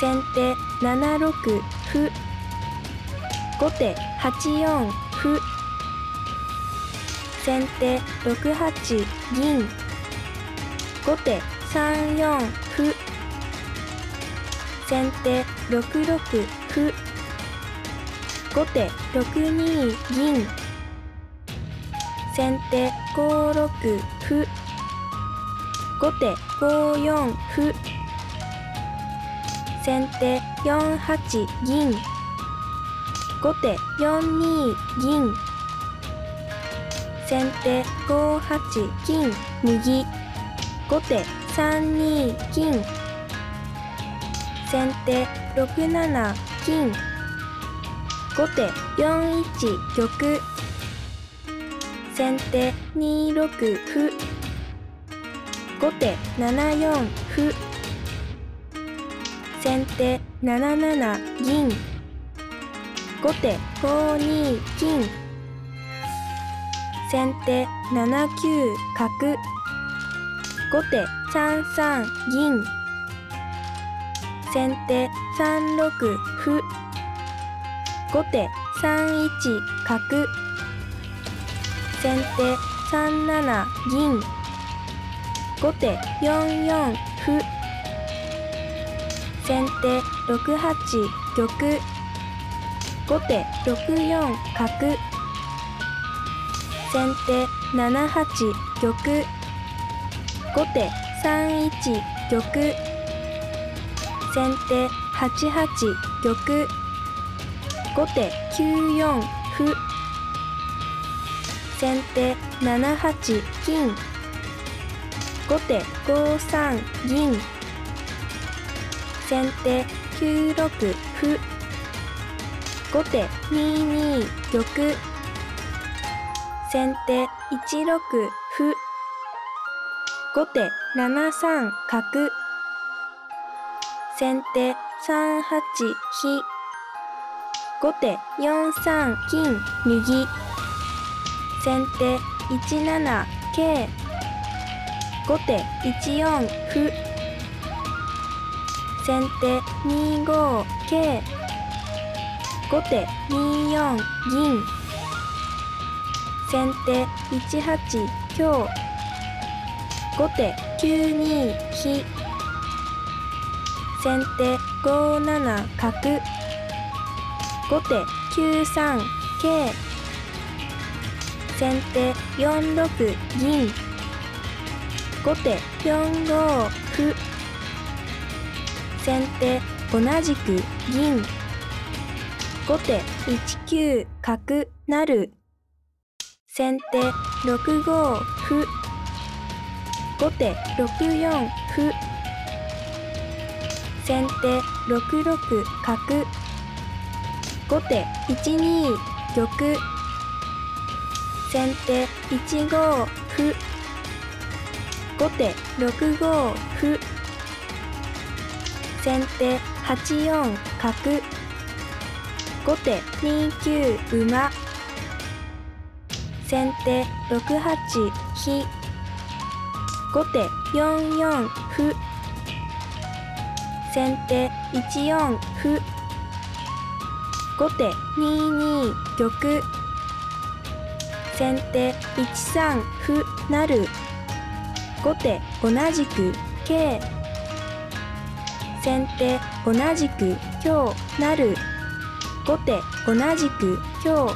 先手7六歩。後手8四歩。先手6八銀。後手3四歩。先手6六歩。後手6二銀。先手5六歩。後手5四歩。先手4八銀。後手4二銀。先手5八金右。後手3二金。先手6七金。後手4一玉。先手2六歩。後手7四歩。先手7七銀。後手5二金。先手7九角。後手3三銀。先手3六歩。後手3一角。先手3七銀。後手4四歩。先手6八玉。後手6四角。先手7八玉。後手3一玉。先手8八玉。後手9四歩。先手7八金。後手5三銀。先手9六歩。後手2二玉。先手1六歩。後手7三角。先手3八飛。後手4三金右。先手1七桂。後手1四歩。先手2五桂。後手2四銀。先手1八香。後手9二飛。先手5七角。後手9三桂。先手4六銀。後手4五歩。先手同じく銀。後手1九角成。先手6五歩。後手6四歩。先手6六角。後手1二玉。先手1五歩。後手6五歩。先手8四角。後手2九馬。先手6八飛。後手4四歩。先手1四歩。後手2二玉。先手1三歩成。後手同じく桂。先手同じく香成。後手同じく香。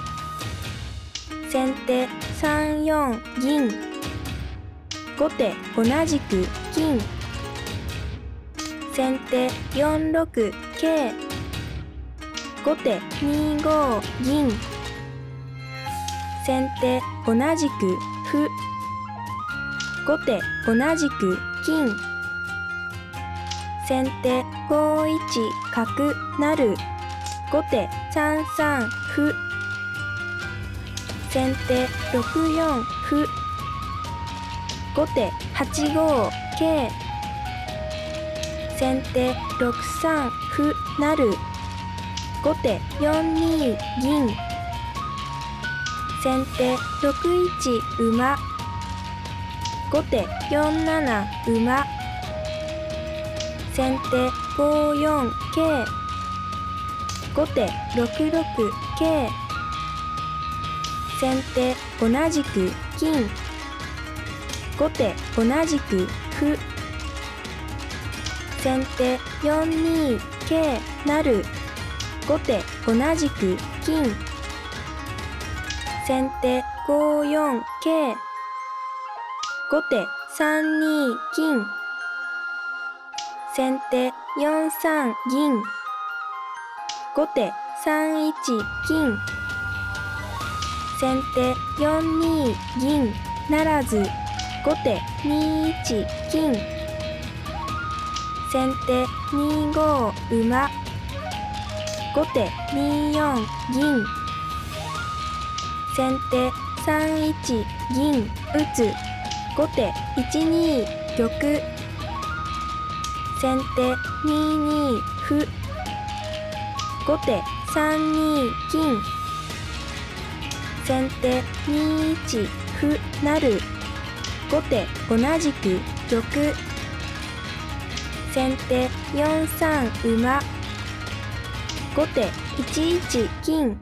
先手3四銀。後手同じく金。先手4六桂。後手2五銀。先手同じく歩。後手同じく金。先手5一角成。後手3三歩。先手6四歩。後手8五桂。先手6三歩成。後手4二銀。先手6一馬。後手4七馬。先手 5四桂、後手6六桂、先手同じく金、後手同じく歩、先手4二桂成、後手同じく金、先手5四桂、後手3二金、先手4三銀、後手3一金、先手4二銀ならず、後手2一金、先手2五馬、後手2四銀、先手3一銀打つ、後手1二玉、先手2二歩、後手3二金、先手2一歩成、後手同じく玉、先手4三馬、後手1一金、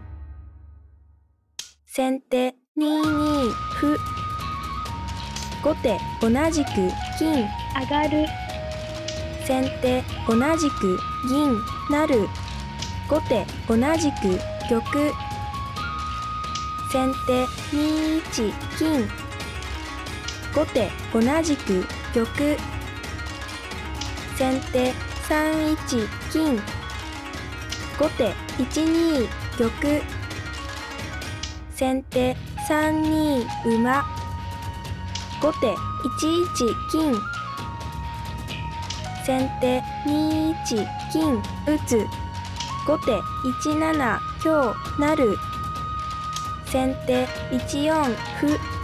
先手2二歩、後手同じく金上がる、先手同じく銀成、後手同じく玉、先手2一金、後手同じく玉、先手3一金、後手1二玉、先手3二馬、後手1一金、先手2一金打つ、後手1七香成、先手1四歩